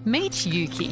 Meet Yuki.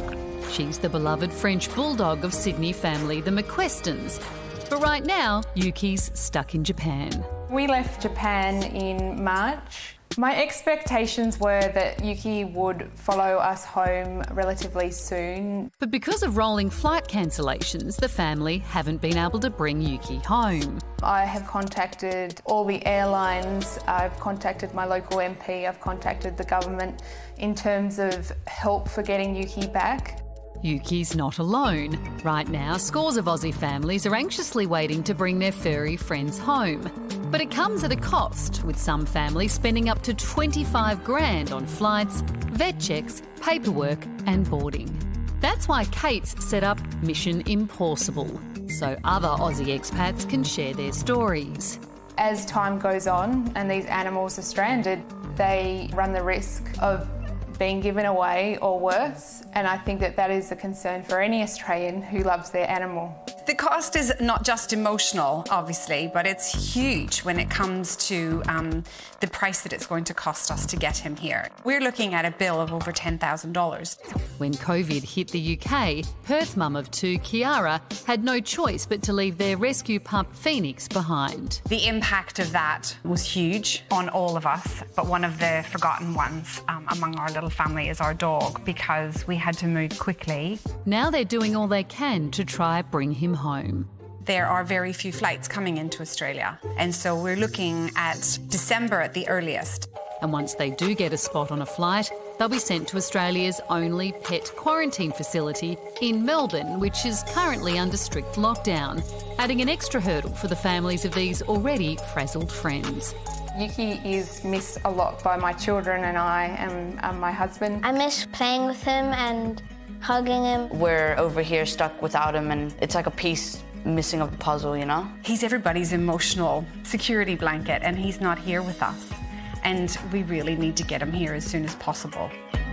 She's the beloved French bulldog of Sydney family, the McQuestons. But right now, Yuki's stuck in Japan. We left Japan in March. My expectations were that Yuki would follow us home relatively soon. But because of rolling flight cancellations, the family haven't been able to bring Yuki home. I have contacted all the airlines, I've contacted my local MP, I've contacted the government in terms of help for getting Yuki back. Yuki's not alone. Right now, scores of Aussie families are anxiously waiting to bring their furry friends home. But it comes at a cost, with some families spending up to 25 grand on flights, vet checks, paperwork and boarding. That's why Kate's set up Mission Impossible, so other Aussie expats can share their stories. As time goes on and these animals are stranded, they run the risk of being given away or worse, and I think that that is a concern for any Australian who loves their animal. The cost is not just emotional, obviously, but it's huge when it comes to the price that it's going to cost us to get him here. We're looking at a bill of over $10,000. When COVID hit the UK, Perth mum of two, Kiara, had no choice but to leave their rescue pup, Phoenix, behind. The impact of that was huge on all of us, but one of the forgotten ones among our little family is our dog, because we had to move quickly. Now they're doing all they can to try bring him home. There are very few flights coming into Australia, and so we're looking at December at the earliest. And once they do get a spot on a flight, they'll be sent to Australia's only pet quarantine facility in Melbourne, which is currently under strict lockdown, adding an extra hurdle for the families of these already frazzled friends. Yuki is missed a lot by my children and I and my husband. I miss playing with him and hugging him. We're over here stuck without him, and it's like a piece missing of the puzzle, you know? He's everybody's emotional security blanket, and he's not here with us. And we really need to get him here as soon as possible.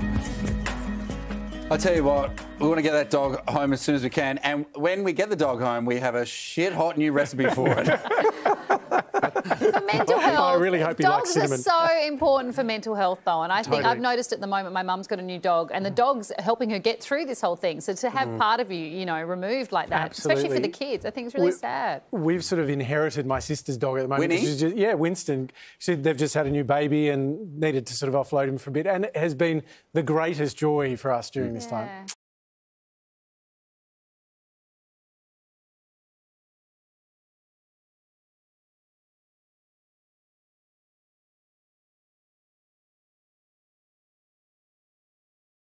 I'll tell you what, we want to get that dog home as soon as we can. And when we get the dog home, we have a shit-hot new recipe for it. For mental health, I really hope he likes dogs are cinnamon. so important for mental health, though, and I think Totally. I've noticed at the moment my mum's got a new dog, and the dog's helping her get through this whole thing. So to have part of you, you know, removed like that, especially for the kids, I think it's really sad. We've sort of inherited my sister's dog at the moment. Winnie? Winston. They've just had a new baby and needed to sort of offload him for a bit, and it has been the greatest joy for us during this time.